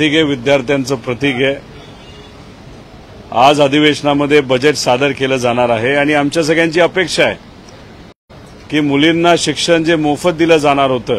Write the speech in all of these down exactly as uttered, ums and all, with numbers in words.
प्रतीक आहे, विद्यार्थ्यांचं प्रतीक आहे। आज अधिवेशनामध्ये बजेट सादर केलं जाणार आहे आणि आमच्या सगळ्यांची अपेक्षा आहे की मुलींना शिक्षण जे मोफत दिलं जाणार होतं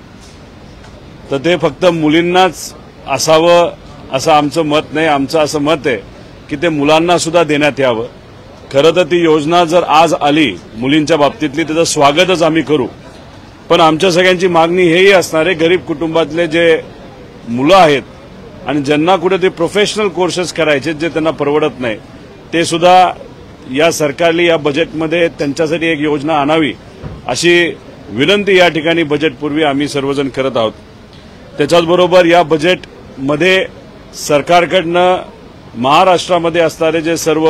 तर ते फक्त मुलींनाच असावं असं आमचं मत नाही। आमचं असं मत आहे की ते मुलांना सुद्धा देण्यात यावं। खरं तर ती योजना जर आज आली मुलींच्या बाबतीतली त्याचं स्वागतच आम्ही करू, पण आमच्या सगळ्यांची मागणी हेही असणार आहे गरीब कुटुंबातले जे मुलं आहेत आणि ज्यांना कुठेतरी प्रोफेशनल कोर्सेस करायचे जे त्यांना परवडत नाही ते सुद्धा या सरकारने या बजेटमध्ये त्यांच्यासाठी एक योजना आणावी अशी विनंती या ठिकाणी बजेटपूर्वी आम्ही सर्वजण करत आहोत। त्याच्याचबरोबर या बजेटमध्ये सरकारकडनं महाराष्ट्रामध्ये असणारे जे सर्व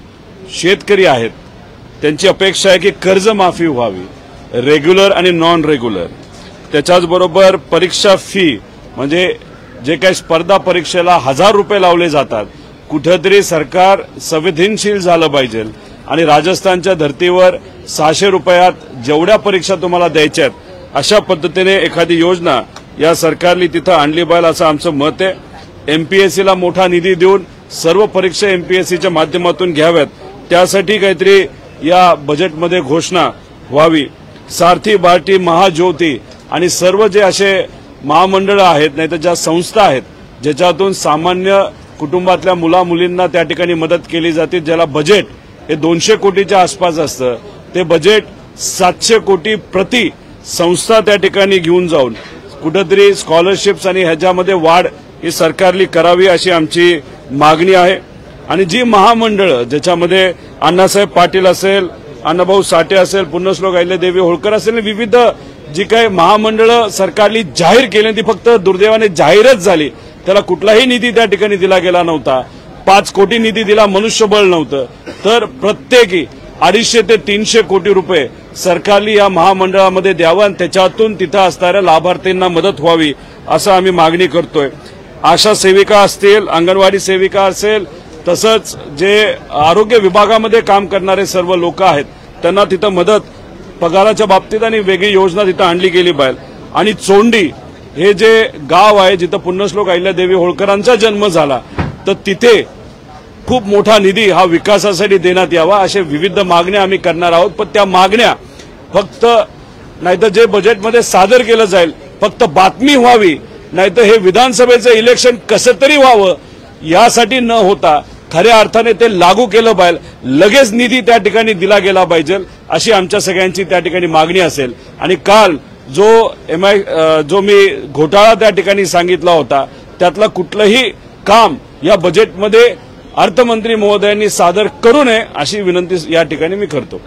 शेतकरी आहेत त्यांची अपेक्षा आहे की कर्जमाफी व्हावी, रेग्युलर आणि नॉन रेग्युलर। त्याच्याचबरोबर परीक्षा फी म्हणजे जे काही स्पर्धा परीक्षेला हजार रुपये लावले जातात कुठेतरी सरकार संवेदनशील झालं पाहिजे आणि राजस्थानच्या धर्तीवर सहाशे रुपयात जेवढ्या परीक्षा तुम्हाला द्यायच्या आहेत अशा पद्धतीने एखादी योजना या सरकारने तिथं आणली पाहिजे असं आमचं मत आहे। एमपीएससीला मोठा निधी देऊन सर्व परीक्षा एमपीएससीच्या माध्यमातून घ्याव्यात त्यासाठी काहीतरी या बजेटमध्ये घोषणा व्हावी। सारथी, बार्टी, महाज्योती आणि सर्व जे असे महामंडळ आहेत नाही तर ज्या संस्था आहेत ज्याच्यातून सामान्य कुटुंबातल्या मुला मुलींना त्या ठिकाणी मदत केली जाते, ज्याला बजेट हे दोनशे कोटीच्या आसपास असतं ते बजेट सातशे कोटी प्रति संस्था त्या ठिकाणी घेऊन जाऊन कुठेतरी स्कॉलरशिप्स आणि ह्याच्यामध्ये वाढ ही सरकारने करावी अशी आमची मागणी आहे। आणि जी महामंडळ ज्याच्यामध्ये अण्णासाहेब पाटील असेल, अण्णाभाऊ साठे असेल, पुण्यश्लोक अहिल्यादेवी होळकर असेल, विविध जी काही महामंडळ सरकारने जाहीर केली ती फक्त दुर्दैवाने जाहीरच झाली, त्याला कुठलाही निधी त्या ठिकाणी दिला गेला नव्हता। पाच कोटी निधी दिला, मनुष्यबळ नव्हतं, तर प्रत्येकी अडीचशे ते तीनशे कोटी रुपये सरकारने या महामंडळामध्ये द्यावं आणि त्याच्यातून तिथं असणाऱ्या लाभार्थींना मदत व्हावी असं आम्ही मागणी करतोय। आशा सेविका असतील, अंगणवाडी सेविका असेल, तसंच जे आरोग्य विभागामध्ये काम करणारे सर्व लोक आहेत त्यांना तिथं मदत पगाराच्या बाबतीत आणि वेगळी योजना तिथं आणली गेली पाहिजे। आणि चोंडी हे जे गाव आहे जिथं पुण्यश्लोक अहिल्यादेवी होळकरांचा जन्म झाला तर तिथे खूप मोठा निधी हा विकासासाठी देण्यात यावा असे विविध मागण्या आम्ही करणार आहोत। पण त्या मागण्या फक्त नाहीतर जे बजेटमध्ये सादर केलं जाईल फक्त बातमी व्हावी, नाहीतर हे विधानसभेचं इलेक्शन कसं तरी व्हावं यासाठी न होता खऱ्या अर्थाने ते लागू केलं पाहिजे, लगेच निधी त्या ठिकाणी दिला गेला पाहिजे अशी आमच्या सगळ्यांची त्या ठिकाणी मागणी असेल। आणि काल जो एम आय जो मी घोटाळा त्या ठिकाणी सांगितला होता त्यातलं कुठलंही काम या बजेटमध्ये अर्थमंत्री महोदयांनी सादर करू नये अशी विनंती या ठिकाणी मी करतो।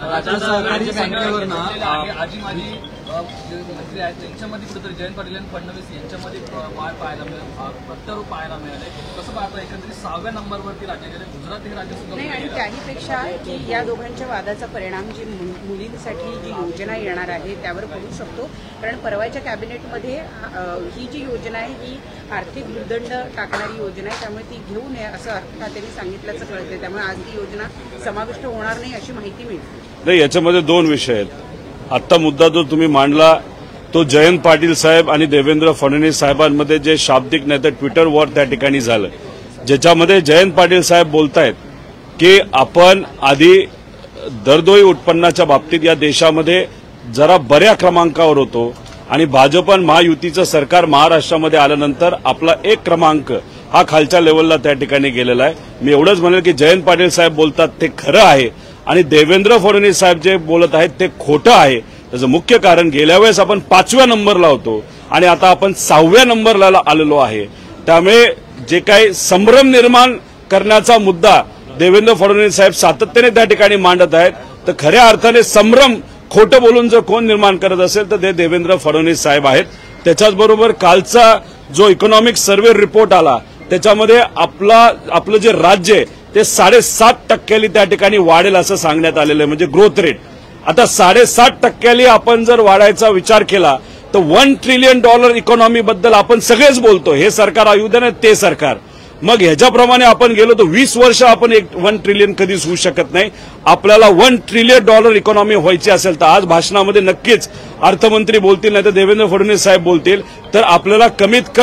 त्यांच्यामध्ये कुठेतरी जयंत पाटील आणि फडणवीस यांच्यामध्ये वाढ पाहायला मिळालं, प्रत्यारोप पाहायला मिळाले। कसं पाहता एकंदरीत सहाव्या नंबरवरती राज्य गेले, गुजरात हे राज्य सुद्धा नाही आणि त्याहीपेक्षा की या दोघांच्या वादाचा परिणाम जी मुलींसाठी जी योजना येणार आहे त्यावर पडू शकतो, कारण परवाच्या कॅबिनेटमध्ये ही जी योजना आहे ही आर्थिक भूर्दंड टाकणारी योजना आहे, त्यामुळे ती घेऊ नये असं अर्थ खात्याने सांगितल्याचं कळतंय, त्यामुळे आज ती योजना समाविष्ट होणार नाही अशी माहिती मिळते। नाही, याच्यामध्ये दोन विषय आहेत। आत्ता मुद्दा जो तुम्ही मांडला तो जयंत पाटील साहेब आणि देवेंद्र फडणवीस साहेबांमध्ये जे शाब्दिक नाही तर ट्विटर वॉर त्या ठिकाणी झालं, ज्याच्यामध्ये जयंत पाटील साहेब बोलतायत की आपण आधी दरडोई उत्पन्नाच्या बाबतीत या देशामध्ये जरा बऱ्या क्रमांकावर होतो आणि भाजप आणि महायुतीचं सरकार महाराष्ट्रामध्ये आल्यानंतर आपला एक क्रमांक हा खालच्या लेवलला त्या ठिकाणी गेलेला आहे। मी एवढंच म्हणेल की जयंत पाटील साहेब बोलतात ते खरं आहे आणि देवेंद्र फडणवीस साहेब जे बोलत आहेत ते खोटं आहे। त्याचं मुख्य कारण गेल्या वेळेस आपण पाचव्या नंबरला होतो आणि आता आपण सहाव्या नंबरला आलेलो आहे, त्यामुळे जे काही संभ्रम निर्माण करण्याचा मुद्दा देवेंद्र फडणवीस साहेब सातत्याने त्या ठिकाणी मांडत आहेत तर खऱ्या अर्थाने संभ्रम खोटं बोलून जर कोण निर्माण करत असेल तर ते देवेंद्र फडणवीस साहेब आहेत। त्याच्याचबरोबर कालचा जो इकॉनॉमिक सर्व्हे रिपोर्ट आला त्याच्यामध्ये आपला आपलं जे राज्य आहे ते साडेसात टक्क्यांनी त्या ठिकाणी वाढेल असं सांगण्यात आलेलं आहे, म्हणजे ग्रोथ रेट। आता साडेसात टक्क्यांनी आपण जर वाढायचा विचार केला तर वन ट्रिलियन डॉलर इकॉनॉमी बद्दल आपण सगळेच बोलतो, हे सरकार येऊ दे ना ते सरकार, मग ह्याच्याप्रमाणे आपण गेलो तर वीस वर्ष आपण एक वन ट्रिलियन कधीच होऊ शकत नाही। आपल्याला वन ट्रिलियन डॉलर इकॉनॉमी व्हायची असेल तर आज भाषणामध्ये नक्कीच अर्थमंत्री बोलतील नाही तर देवेंद्र फडणवीस साहेब बोलतील तर आपल्याला कमीत कमी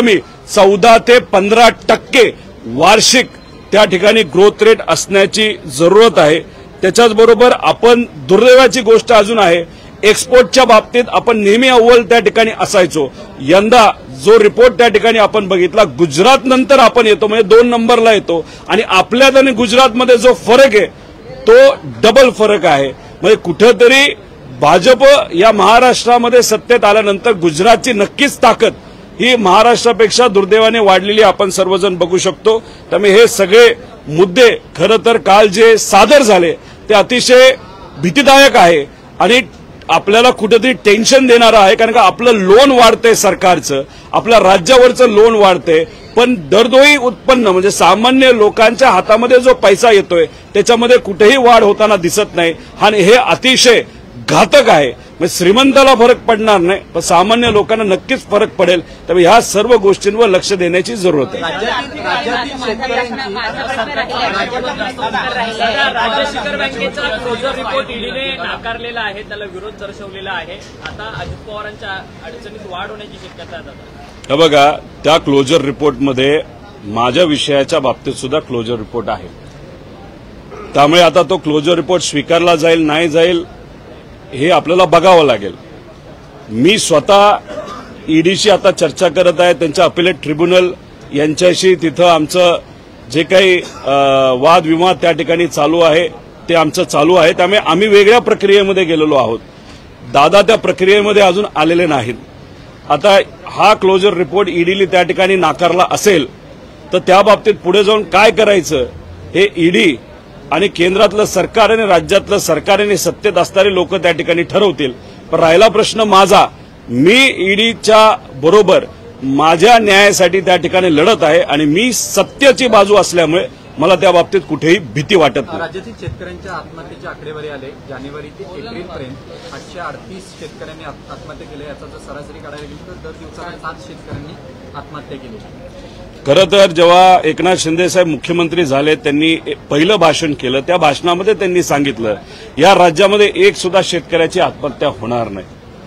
चौदा ते पंधरा टक्के वार्षिक त्या ठिकाणी ग्रोथ रेट असण्याची जरूरत आहे। त्याच्याचबरोबर आपण दुर्दैवाची गोष्ट अजून आहे, एक्सपोर्टच्या बाबतीत आपण नेहमी अव्वल त्या ठिकाणी असायचो। यंदा जो रिपोर्ट त्या ठिकाणी आपण बघितला, गुजरात नंतर आपण येतो, म्हणजे दोन नंबरला येतो आणि आपल्यात आणि गुजरातमध्ये जो फरक आहे तो डबल फरक आहे। म्हणजे कुठेतरी भाजप या महाराष्ट्रामध्ये सत्तेत आल्यानंतर गुजरातची नक्कीच ताकद ही महाराष्ट्रापेक्षा दुर्दैवाने वाढलेली आपण सर्वजण बघू शकतो। त्यामुळे हे सगळे मुद्दे खरं तर काल जे सादर झाले ते अतिशय भीतीदायक आहे आणि आपल्याला कुठेतरी टेन्शन देणारं आहे, कारण का आपलं लोन वाढतंय, सरकारचं आपल्या राज्यावरचं लोन वाढतंय, पण दरडोई उत्पन्न म्हणजे सामान्य लोकांच्या हातामध्ये जो पैसा येतोय त्याच्यामध्ये कुठेही वाढ होताना दिसत नाही आणि हे अतिशय घातक आहे। म्हणजे श्रीमंताला फरक पडणार नाही, पण सामान्य लोकांना नक्कीच फरक पडेल। त्यामुळे ह्या सर्व गोष्टींवर लक्ष देण्याची जरूरत आहे। राज्य बँकेचा क्लोजर रिपोर्ट ईडीने नाकारलेला आहे, त्याला विरोध दर्शवलेला आहे। आता अजित पवारांच्या अडचणीत वाढ होण्याची शक्यता आहे। बघा, त्या क्लोजर रिपोर्टमध्ये माझ्या विषयाच्या बाबतीत सुद्धा क्लोजर रिपोर्ट आहे। त्यामुळे आता तो क्लोजर रिपोर्ट स्वीकारला जाईल नाही जाईल हे आपल्याला बघावं लागेल। मी स्वतः ईडीशी आता चर्चा करत आहे, त्यांच्या अपिलेट ट्रिब्युनल यांच्याशी तिथं आमचं जे काही वादविवाद त्या ठिकाणी चालू आहे ते आमचं चालू आहे। त्यामुळे आम्ही वेगळ्या प्रक्रियेमध्ये गेलेलो आहोत, दादा त्या प्रक्रियेमध्ये अजून आलेले नाहीत। आता हा क्लोजर रिपोर्ट ईडीने त्या ठिकाणी नाकारला असेल तर त्या बाबतीत पुढे जाऊन काय करायचं हे ईडी आणि केंद्रातलं सरकार आणि राज्यातलं सरकार आणि सत्तेत असणारे लोक त्या ठिकाणी ठरवतील। पण राहिला प्रश्न माझा, मी ईडीच्या बरोबर माझ्या न्यायासाठी त्या ठिकाणी लढत आहे आणि मी सत्याची बाजू असल्यामुळे मला त्या बाबतीत कुठेही भीती वाटत नाही। राज्यातील शेतकऱ्यांच्या आत्महत्येची आकडेवारी आले, जानेवारी ते एप्रिलपर्यंत आठशे अडतीस शेतकऱ्यांनी आत्महत्या केली। याचा जर सरासरी काढायला गेली तर दर दिवसाला सात शेतकऱ्यांनी आत्महत्या केली। खरं तर जेव्हा एकनाथ शिंदे साहेब मुख्यमंत्री झाले त्यांनी पहिलं भाषण केलं, त्या भाषणामध्ये त्यांनी सांगितलं या राज्यामध्ये एक सुद्धा शेतकऱ्याची आत्महत्या होणार नाही।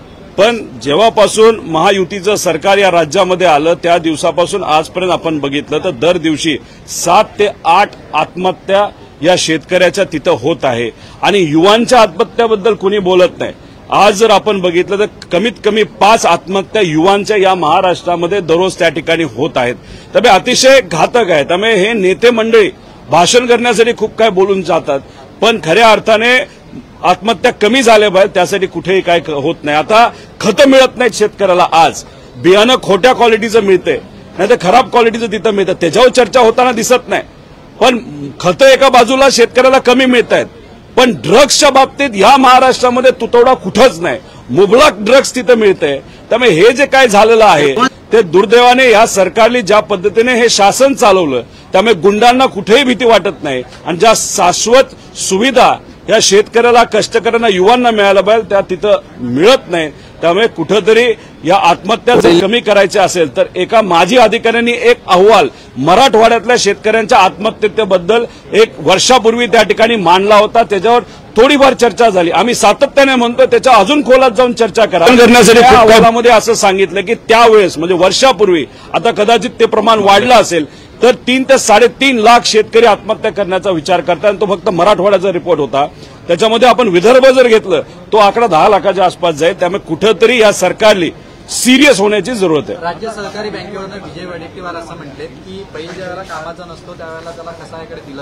पण जेव्हापासून महायुतीचं सरकार या राज्यामध्ये आलं त्या दिवसापासून आजपर्यंत आपण बघितलं तर दर दिवशी सात ते आठ आत्महत्या या शेतकऱ्याच्या तिथं होत आहे आणि युवांच्या आत्महत्याबद्दल कुणी बोलत नाही। आज जर आपण बघितलं तर कमीत कमी पाच आत्महत्या युवांच्या या महाराष्ट्रामध्ये दररोज त्या ठिकाणी होत आहेत। त्यामुळे अतिशय घातक आहे। त्यामुळे हे नेते मंडळी भाषण करण्यासाठी खूप काय बोलून जातात, पण खऱ्या अर्थाने आत्महत्या कमी झाल्या पाहिजे त्यासाठी कुठेही काय होत नाही। आता खतं मिळत नाहीत शेतकऱ्याला, आज बियाणं खोट्या क्वालिटीचं मिळते नाही तर खराब क्वालिटीचं तिथं मिळतं, त्याच्यावर चर्चा होताना दिसत नाही। पण खतं एका बाजूला शेतकऱ्याला कमी मिळत आहेत, पण ड्रग्सच्या बाबतीत या महाराष्ट्रामध्ये तुटवडा कुठंच नाही, मुबलक ड्रग्स तिथं मिळते। त्यामुळे हे जे काय झालेलं आहे ते दुर्दैवाने या सरकारने ज्या पद्धतीने हे शासन चालवलं त्यामुळे गुंडांना कुठेही भीती वाटत नाही आणि ज्या शाश्वत सुविधा या शेतकऱ्याला, कष्टकऱ्यांना, युवांना मिळायला पाहिजे त्या तिथं मिळत नाही। त्यामुळे कुठेतरी या आत्महत्या जर कमी करायच्या असेल तर एका माजी अधिकाऱ्यांनी एक अहवाल मराठवाड्यातल्या शेतकऱ्यांच्या आत्महत्येबद्दल एक वर्षापूर्वी त्या ठिकाणी मांडला होता, त्याच्यावर थोडीफार चर्चा झाली। आम्ही सातत्याने म्हणतो त्याच्या अजून खोलात जाऊन चर्चा करा करण्यासाठी अहवालामध्ये असं सांगितलं की त्यावेळेस म्हणजे वर्षापूर्वी, आता कदाचित ते प्रमाण वाढलं असेल तर तीन ते साडेतीन लाख शेतकरी आत्महत्या करण्याचा विचार करतात। तो फक्त मराठवाड्याचा रिपोर्ट होता, त्याच्यामध्ये आपण विदर्भ जर घेतलं तो आकडा दहा लाखाच्या आसपास जाईल। त्यामुळे कुठेतरी या सरकारने सिरियस होण्याची जरूरत आहे। राज्य सहकारी बँकेवरनं विजय वडेट्टीवार असं म्हटले की बैल ज्यावेळेला कामाचा नसतो त्यावेळेला त्याला कसायाकडे दिलं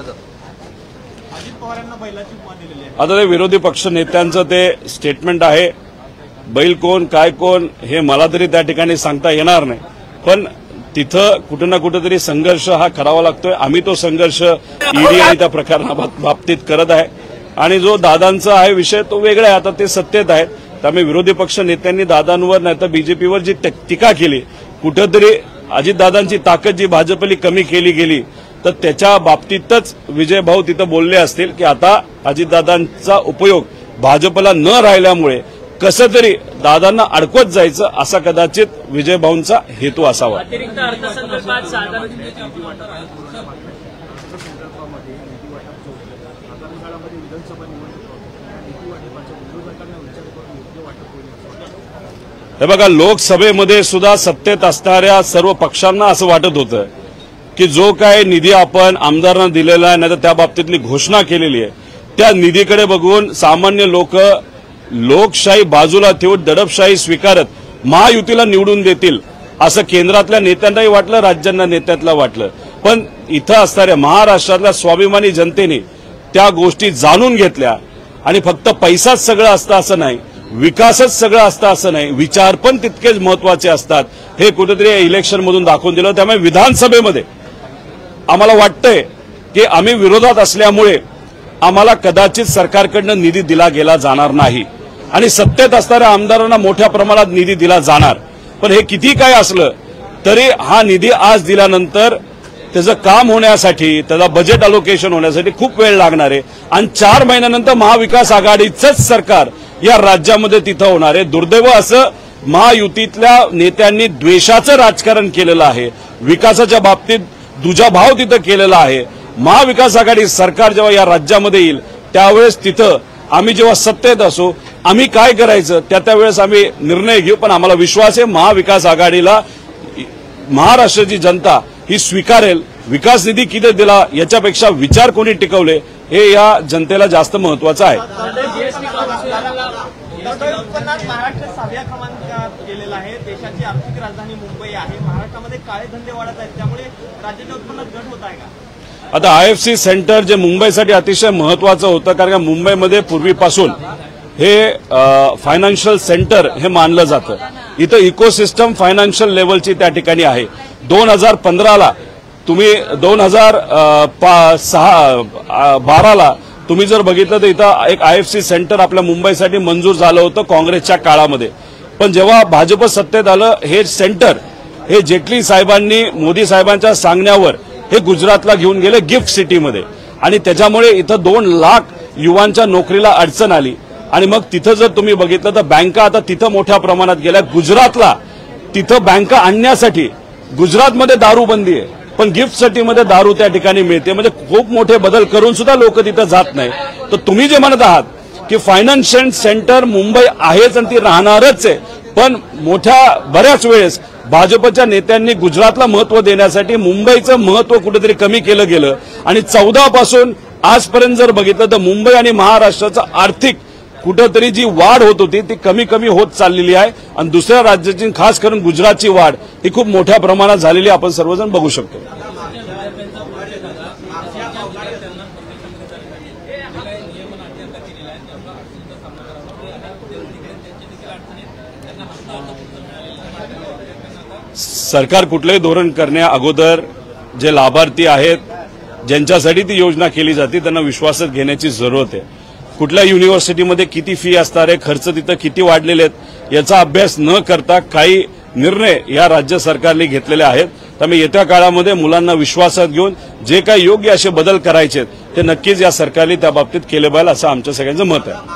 जातं। अजित पवारांना बैलाची उपमा दिलेली आहे। आता ते विरोधी पक्ष नेत्यांचं ते स्टेटमेंट आहे, बैल कोण काय कोण हे मला तरी त्या ठिकाणी सांगता येणार नाही, पण तिथं कुठं ना कुठेतरी संघर्ष हा करावा लागतोय। आम्ही तो संघर्ष ईडी आणि त्या प्रकरणाबाबतीत करत आहे आणि जो दादांचा आहे विषय तो वेगळा आहे, आता ते सत्तेत आहेत। त्यामुळे विरोधी पक्ष नेत्यांनी दादांवर नाही तर बीजेपीवर जी टीका केली, कुठेतरी अजितदादांची ताकद जी भाजपली कमी केली गेली तर त्याच्या बाबतीतच विजय भाऊ तिथं बोलले असतील की आता अजितदादांचा उपयोग भाजपला न राहिल्यामुळे कसं तरी दादांना अडकवत जायचं असा कदाचित विजय भाऊंचा हेतू असावा। अतिरिक्त अर्थसंकल्पात साधारण हे बघा, लोकसभेमध्ये सुद्धा सत्तेत असणाऱ्या सर्व पक्षांना असं वाटत होतं की जो काय निधी आपण आमदारांना दिलेला आहे, नाही तर त्या बाबतीतली घोषणा केलेली आहे, त्या निधीकडे बघून सामान्य लोक लोकशाही बाजूला ठेवून दडपशाही स्वीकारत महायुतीला निवडून देतील असं केंद्रातल्या नेत्यांनाही वाटलं, राज्यांना नेत्यातला वाटलं. पण इथं असणाऱ्या महाराष्ट्रातल्या स्वाभिमानी जनतेने त्या गोष्टी जाणून घेतल्या आणि फक्त पैसाच सगळं असतं असं नाही, विकासच सगळं असतं असं नाही, विचार पण तितकेच महत्वाचे असतात हे कुठेतरी इलेक्शनमधून दाखवून दिलं. त्यामुळे विधानसभेमध्ये आम्हाला वाटतंय की आम्ही विरोधात असल्यामुळे आम्हाला कदाचित सरकारकडनं निधी दिला गेला जाणार नाही आणि सत्तेत असणाऱ्या आमदारांना मोठ्या प्रमाणात निधी दिला जाणार. पण हे किती काय असलं तरी हा निधी आज दिल्यानंतर त्याचं काम होण्यासाठी, त्याचा बजेट अलोकेशन होण्यासाठी खूप वेळ लागणार आहे आणि चार महिन्यानंतर महाविकास आघाडीचंच सरकार या राज्यामध्ये तिथं होणार आहे. दुर्दैव असं महायुतीतल्या नेत्यांनी द्वेषाचं राजकारण केलेलं आहे, विकासाच्या बाबतीत दुजाभाव तिथं केलेला आहे. महाविकास आघाडी सरकार जेव्हा या राज्यामध्ये येईल त्यावेळेस तिथं आम्ही जेव्हा सत्तेत असू आम्ही काय करायचं त्या त्यावेळेस आम्ही निर्णय घेऊ. पण आम्हाला विश्वास आहे महाविकास आघाडीला महाराष्ट्राची जनता ही स्वीकारेल. विकास निधी किती दिला याच्यापेक्षा विचार कोणी टिकवले हे या जनतेला जास्त महत्वाचं आहे. उत्पन्नात महाराष्ट्र सहाव्या क्रमांकात गेलेला आहे. देशाची आर्थिक राजधानी मुंबई आहे. महाराष्ट्रामध्ये काळे धंदे वाढत आहेत, त्यामुळे राज्याच्या उत्पन्नात घट होत आहे का? आता आय एफ सी सेंटर जे मुंबईसाठी अतिशय महत्वाचं होतं, कारण का मुंबईमध्ये पूर्वीपासून हे फायनान्शियल सेंटर हे मानलं जातं. इथं इकोसिस्टम फायनान्शियल लेवलची त्या ठिकाणी आहे. दोन हजार पंधराला तुम्ही दोन हजार सहा बाराला तुम्ही जर बघितलं तर इथं एक आय एफ सी सेंटर आपल्या मुंबईसाठी मंजूर झालं होतं काँग्रेसच्या काळामध्ये. पण जेव्हा भाजप सत्तेत आलं हे सेंटर हे जेटली साहेबांनी मोदी साहेबांच्या सांगण्यावर हे गुजरातला घेऊन गेले गिफ्ट सिटीमध्ये आणि त्याच्यामुळे इथं दोन लाख युवांच्या नोकरीला अडचण आली आणि मग तिथं जर तुम्ही बघितलं तर बँका आता तिथं मोठ्या प्रमाणात गेल्या. गुजरातला तिथं बँका आणण्यासाठी गुजरातमध्ये दारूबंदी आहे पण गिफ्ट सिटीमध्ये दारू त्या ठिकाणी मिळते. म्हणजे खूप मोठे बदल करून सुद्धा लोक तिथं जात नाही. तर तुम्ही जे म्हणत आहात की फायनान्शियल सेंटर मुंबई आहेच आणि ती राहणारच आहे, पण मोठ्या बऱ्याच वेळेस भाजपच्या नेत्यांनी गुजरातला महत्व देण्यासाठी मुंबईचं महत्व कुठेतरी कमी केलं गेलं आणि चौदा पासून आजपर्यंत जर बघितलं तर मुंबई आणि महाराष्ट्राचं आर्थिक कुठेतरी जी वाढ होत होती ती कमी कमी होत चाललेली आहे आणि दुसऱ्या राज्याची खास करून गुजरातची वाढ ही खूप मोठ्या प्रमाणात झालेली आपण सर्वजण बघू शकतो. सरकार कुठलंही धोरण करण्या अगोदर जे लाभार्थी आहेत ज्यांच्यासाठी ती योजना केली जाते त्यांना विश्वासात घेण्याची जरूरत आहे. कुठल्या युनिव्हर्सिटीमध्ये किती फी असणार आहे, खर्च तिथं किती वाढलेले आहेत याचा अभ्यास न करता काही निर्णय या राज्य सरकारने घेतलेले आहेत. त्यामुळे येत्या काळामध्ये मुलांना विश्वासात घेऊन जे काही योग्य असे बदल करायचे ते नक्कीच या सरकारने त्या बाबतीत केले पाहिजे असं आमच्या सगळ्यांचं मत आहे.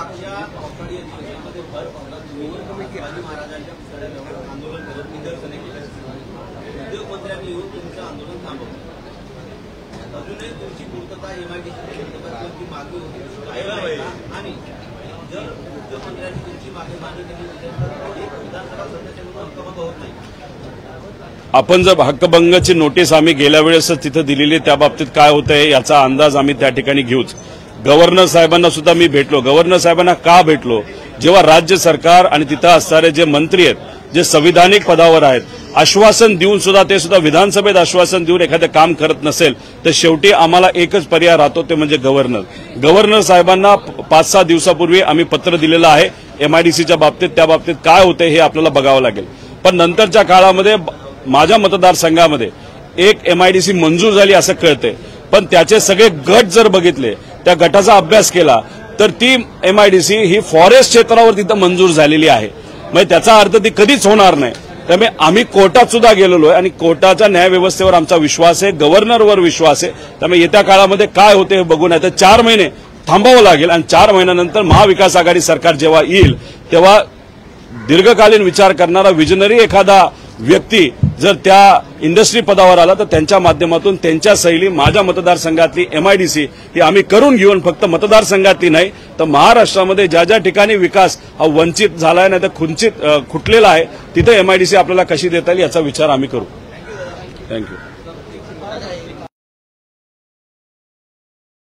आपण जर हक्कभंगाची नोटीस आम्ही गेल्या वेळेसच तिथं दिलेली त्या बाबतीत काय होतंय याचा अंदाज आम्ही त्या ठिकाणी घेऊच. गव्हर्नर साहेबांना सुद्धा मी भेटलो. गव्हर्नर साहेबांना का भेटलो, जेव्हा राज्य सरकार आणि तिथं असणारे जे मंत्री आहेत जे संविधानिक पदावर आहेत आश्वासन देऊन सुद्धा ते सुद्धा विधानसभेत आश्वासन देऊन एखादं काम करत नसेल तर शेवटी आम्हाला एकच पर्याय राहतो ते म्हणजे गव्हर्नर. गव्हर्नर साहेबांना पाच सहा दिवसापूर्वी आम्ही पत्र दिलेलं आहे एमआयडीसीच्या बाबतीत. त्या बाबतीत काय होतंय हे आपल्याला बघावं लागेल. पण नंतरच्या काळामध्ये माझ्या मतदारसंघामध्ये एक एमआयडीसी मंजूर झाली असं कळतंय, पण त्याचे सगळे गट जर बघितले त्या गटाचा अभ्यास केला तर ती एमआयडीसी ही फॉरेस्ट क्षेत्रावर तिथं मंजूर झालेली आहे. म्हणजे त्याचा अर्थ ती कधीच होणार नाही. त्यामुळे आम्ही कोर्टात सुद्धा गेलेलो आहे आणि कोर्टाच्या न्यायव्यवस्थेवर आमचा विश्वास आहे, गव्हर्नरवर विश्वास आहे. त्यामुळे येत्या काळामध्ये काय होते हे बघून आहे तर चार महिने थांबावं लागेल आणि चार महिन्यानंतर महाविकास आघाडी सरकार जेव्हा येईल तेव्हा दीर्घकालीन विचार करणारा विजनरी एखादा व्यक्ती जर त्या इंडस्ट्री पदावर आला तर त्यांच्या माध्यमातून त्यांच्या शैली माझ्या मतदारसंघातली एमआयडीसी ही आम्ही करून घेऊन फक्त मतदारसंघातली नाही तर महाराष्ट्रामध्ये ज्या ज्या ठिकाणी विकास हा वंचित झालाय नाही तर खुंचित खुटलेला आहे तिथे एमआयडीसी आपल्याला कशी देता येईल याचा विचार आम्ही करू. थँक्यू.